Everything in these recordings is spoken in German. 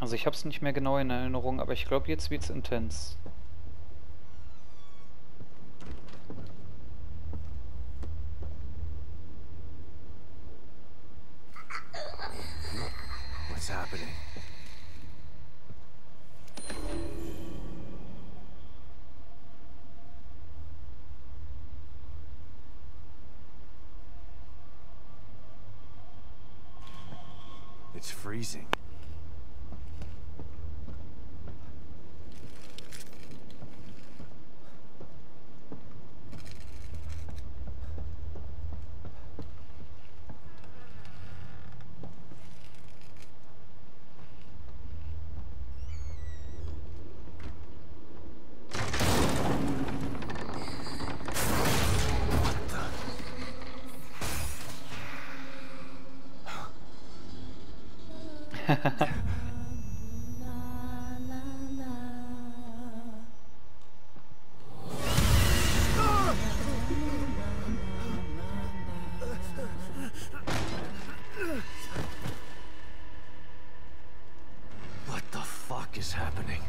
Also ich habe es nicht mehr genau in Erinnerung, aber ich glaube, jetzt wird's intens. What's happening? It's freezing. What the fuck is happening?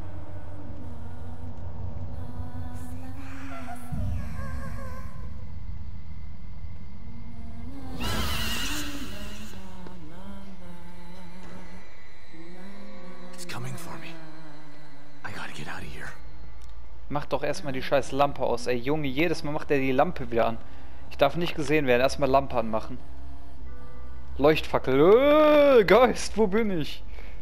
It's coming for me. I gotta get out of here. Mach doch erstmal die scheiß Lampe aus. Ey Junge, jedes Mal macht er die Lampe wieder an. Ich darf nicht gesehen werden. Erstmal Lampe anmachen. Leuchtfackel. Geist, wo bin ich?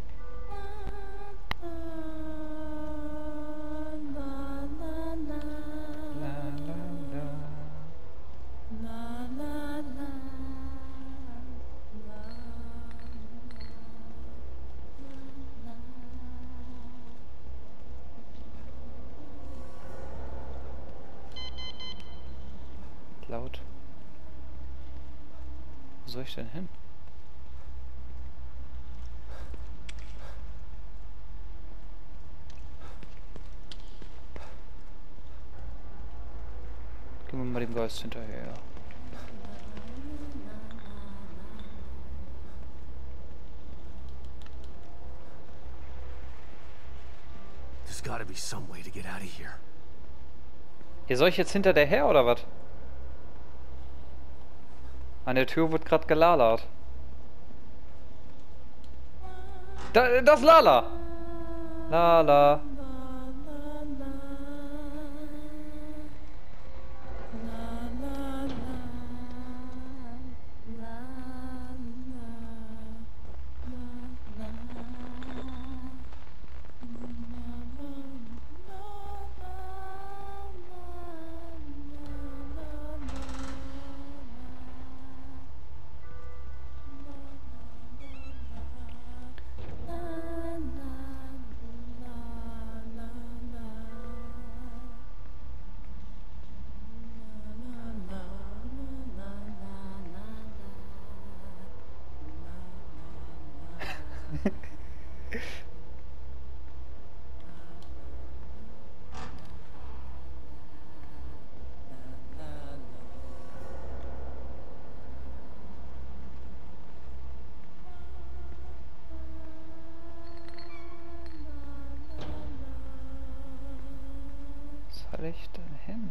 Laut. Wo soll ich denn hin? Gehen wir mal dem Geist hinterher. There's gotta be some way to get out of here. Hier soll ich jetzt hinter der her oder was? An der Tür wird gerade gelalert. Das Lala! Lala. Was soll ich denn hin?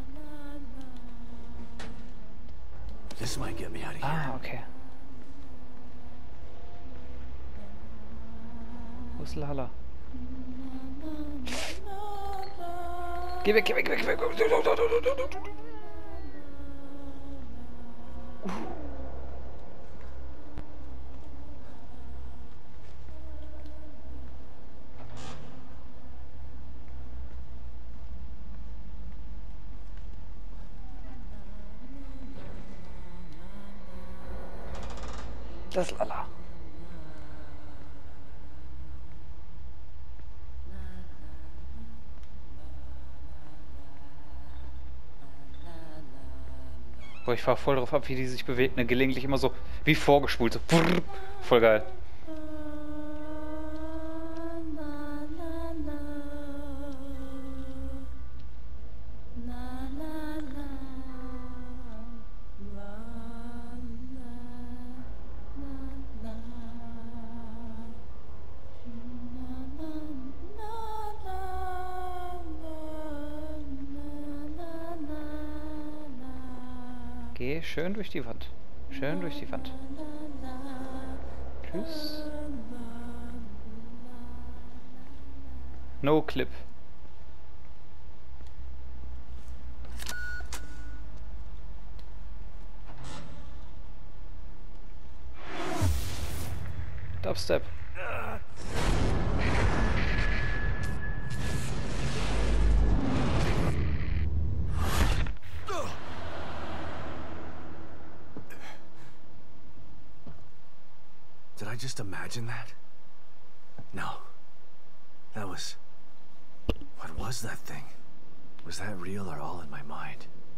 This might get me out of here. Ah, okay. Wo ist Lala? Geh weg, geh weg, geh weg, geh weg. Das ist Lala. Boah, ich fahr voll drauf ab, wie die sich bewegt, ne? Gelegentlich immer so wie vorgespult. So. Voll geil. Okay, schön durch die Wand. Schön durch die Wand. Tschüss. No clip. Dubstep. Did I just imagine that? No. That was... What was that thing? Was that real or all in my mind?